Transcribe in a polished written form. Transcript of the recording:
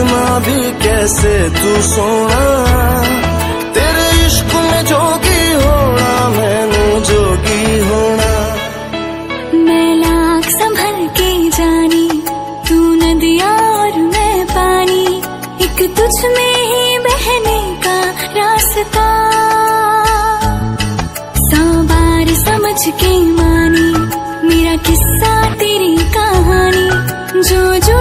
इतना भी कैसे तू सोना, तेरे इश्क में जोगी होना, मैनू जोगी होना। मैं लाख संभल के जानी, तू नदिया और मैं पानी, एक तुझ में ही बहने का रास्ता। 100 बार समझ के मानी, मेरा किस्सा तेरी कहानी, जो जो